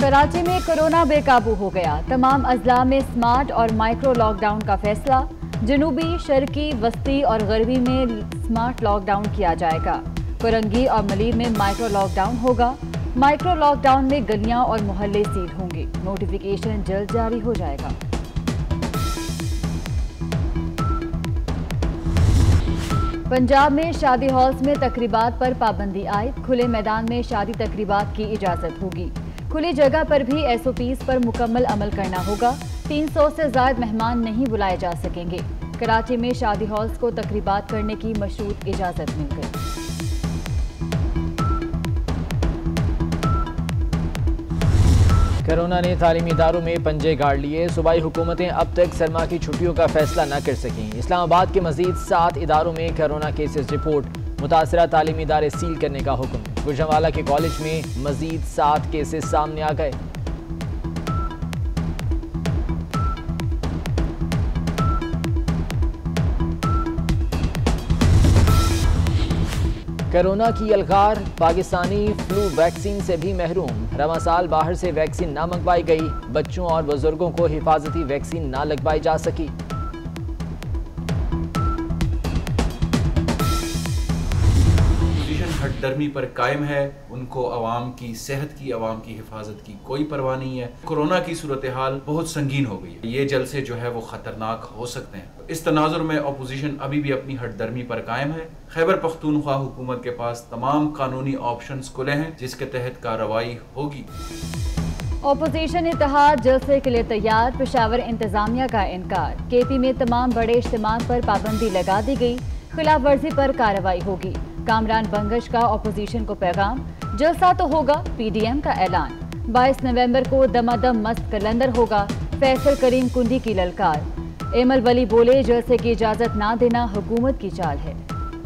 कराची में कोरोना बेकाबू हो गया। तमाम अजला में स्मार्ट और माइक्रो लॉकडाउन का फैसला। जनूबी, शर्की, वस्ती और गरबी में स्मार्ट लॉकडाउन किया जाएगा। कोरंगी और मलीर में माइक्रो लॉकडाउन होगा। माइक्रो लॉकडाउन में गलियां और मोहल्ले सील होंगे। नोटिफिकेशन जल्द जारी हो जाएगा। पंजाब में शादी हॉल्स में तकरीबात पर पाबंदी आयद। खुले मैदान में शादी तकरीबात की इजाजत होगी। खुली जगह पर भी SOPs पर मुकम्मल अमल करना होगा। 300 से ज्यादा मेहमान नहीं बुलाए जा सकेंगे। कराची में शादी हॉल्स को तकरीबात करने की मशरूत इजाजत मिल गई। कोरोना ने तालीमी इदारों में पंजे गाड़ लिए। सूबाई हुकूमतें अब तक सरमा की छुट्टियों का फैसला न कर सकें। इस्लामाबाद के मजीद 7 इदारों में कोरोना केसेस रिपोर्ट। मुतासरा तालीमी इदारे सील करने का हुक्म। गुजरांवाला के कॉलेज में मजीद 7 केसेस सामने आ गए। कोरोना की अलगार। पाकिस्तानी फ्लू वैक्सीन से भी महरूम। रवां साल बाहर से वैक्सीन ना मंगवाई गई। बच्चों और बुजुर्गों को हिफाजती वैक्सीन ना लगवाई जा सकी। हटदर्मी पर कायम है। उनको अवाम की सेहत की, अवाम की हिफाजत की कोई परवाह नहीं है। कोरोना की सूरत हाल बहुत संगीन हो गई है। ये जलसे जो है वो खतरनाक हो सकते हैं। इस तनाजुर में अपोजिशन अभी भी अपनी हटदर्मी पर कायम है। खैबर पख्तूनख्वा हुकूमत के पास तमाम कानूनी ऑप्शंस खुले हैं जिसके तहत कार्रवाई होगी। अपोजिशन इत्तेहाद जलसे के लिए तैयार। पेशावर इंतजामिया का इनकार। KP में तमाम बड़े इज्तिमात पर पाबंदी लगा दी गई। खिलाफ वर्जी पर कार्रवाई होगी। कामरान बंगश का अपोजिशन को पैगाम। जलसा तो होगा, PDM का ऐलान। 22 नवंबर को दमादम मस्त कलंदर होगा। फैसल करीम कुंडी की ललकार। एमल वली बोले, जलसे की इजाजत ना देना हुकूमत की चाल है।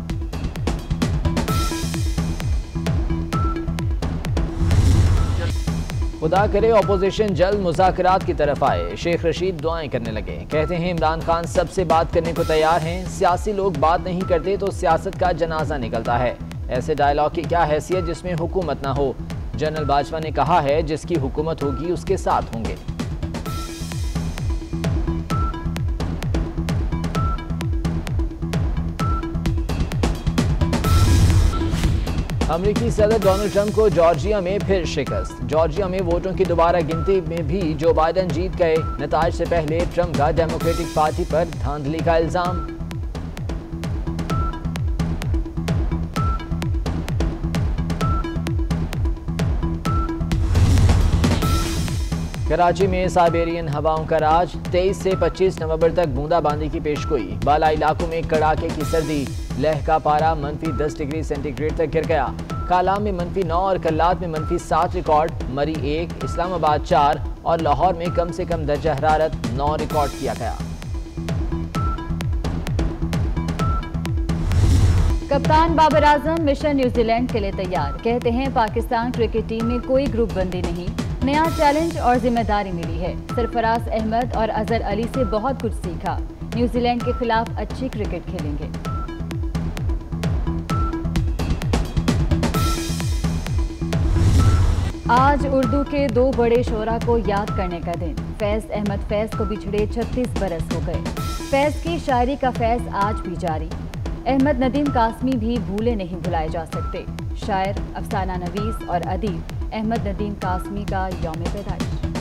खुदा करे अपोजिशन जल्द मुज़ाकरात की तरफ आए। शेख रशीद दुआएं करने लगे। कहते हैं इमरान खान सबसे बात करने को तैयार हैं। सियासी लोग बात नहीं करते तो सियासत का जनाजा निकलता है। ऐसे डायलॉग की क्या हैसियत जिसमें हुकूमत ना हो। जनरल बाजवा ने कहा है जिसकी हुकूमत होगी उसके साथ होंगे। अमेरिकी सदर डोनाल्ड ट्रंप को जॉर्जिया में फिर शिकस्त। जॉर्जिया में वोटों की दोबारा गिनती में भी जो बाइडेन जीत गए। नताज से पहले ट्रंप का डेमोक्रेटिक पार्टी पर धांधली का इल्जाम। कराची में साइबेरियन हवाओं का राज। 23 से 25 नवंबर तक बूंदाबांदी की पेशगोई। बाला इलाकों में कड़ाके की सर्दी। लह का पारा -10 डिग्री सेंटीग्रेड तक गिर गया। कालाम में -9 और कल्लात में -7 रिकॉर्ड। मरी 1, इस्लामाबाद 4 और लाहौर में कम से कम दर्जा हरारत 9 रिकॉर्ड किया गया। कप्तान बाबर आजम मिशन न्यूजीलैंड के लिए तैयार। कहते हैं पाकिस्तान क्रिकेट टीम में कोई ग्रुप बंदी नहीं। नया चैलेंज और जिम्मेदारी मिली है। सरफराज अहमद और अजहर अली से बहुत कुछ सीखा। न्यूजीलैंड के खिलाफ अच्छी क्रिकेट खेलेंगे। आज उर्दू के 2 बड़े शोरा को याद करने का दिन। फैज अहमद फैज को बिछड़े 36 बरस हो गए। फैज की शायरी का फैज आज भी जारी। अहमद नदीम कासमी भी भूले नहीं भुलाए जा सकते। शायर, अफसाना नवीस और अदीब अहमद नदीम कासमी का यौम पैदाइश।